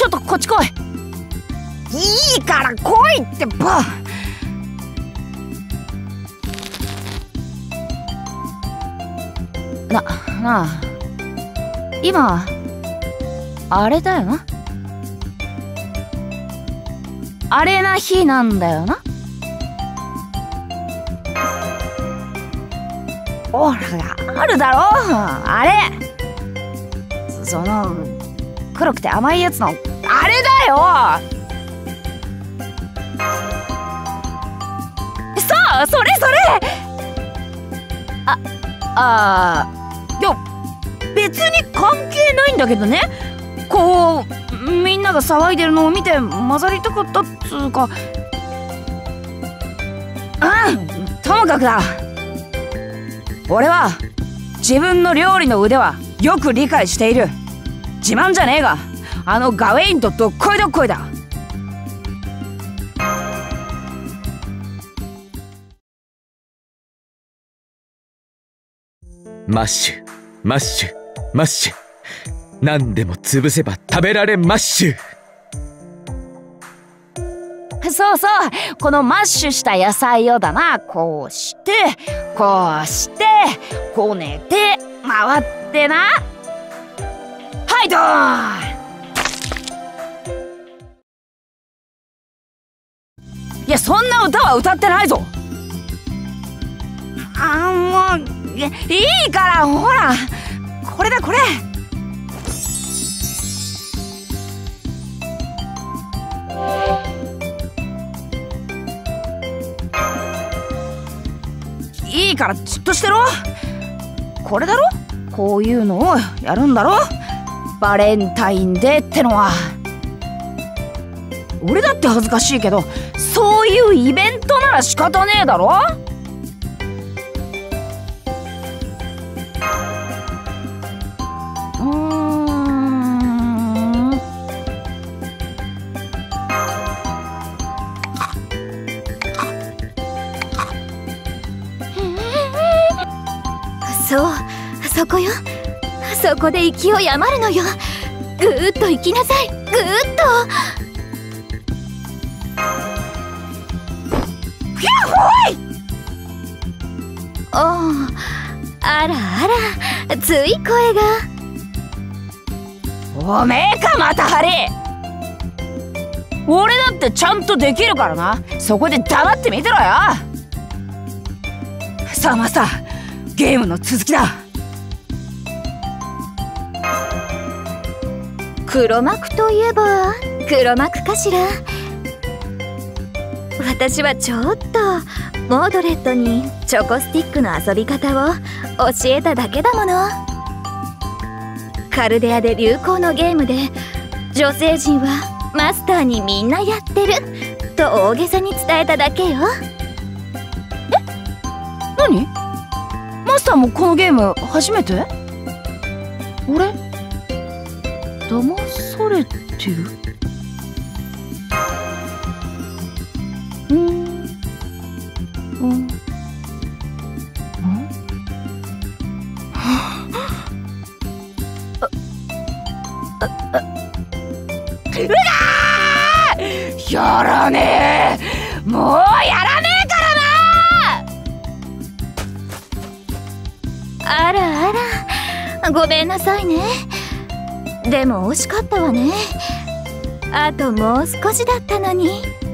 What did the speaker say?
っとこっち来い。いいから来いってば。なあ、今あれだよな。あれな日なんだよな。オーラがあるだろあれ。その黒くて甘いやつのあれだよ。さあ、それそれ。いや別に関係ないんだけどね。こうみんなが騒いでるのを見て混ざりたかったっつうか。ともかくだ。俺は自分の料理の腕はよく理解している。自慢じゃねえが、あのガウェインとどっこいどっこいだ。 マッシュマッシュマッシュ、何でも潰せば食べられマッシュ。 そうそう、このマッシュした野菜をだな、こうしてこうしてこねて回ってな。はいどーん。いや、そんな歌は歌ってないぞ。もういいから、ほらこれだこれ。いいからじっとしてろ。これだろ、こういうのをやるんだろ、バレンタインデーってのは。俺だって恥ずかしいけど、そういうイベントなら仕方ねえだろ。 そう、そこよ。そこで勢い余るのよ。ぐーっと行きなさい、ぐーっと。 ひゃほい。 あらあら、つい声が。 おめえか、またハリ。俺だってちゃんとできるからな。そこで黙って見てろよ。さあマスター、ゲームの続きだ。 黒幕といえば黒幕かしら。私はちょっとモードレットにチョコスティックの遊び方を教えただけだもの。カルデアで流行のゲームで女性陣はマスターにみんなやってると大げさに伝えただけよ。 何？マスターもこのゲーム初めて？俺騙されてる？やらねえ、もうやらねえからな。 あらあら、ごめんなさいね。でも惜しかったわね。あともう少しだったのに。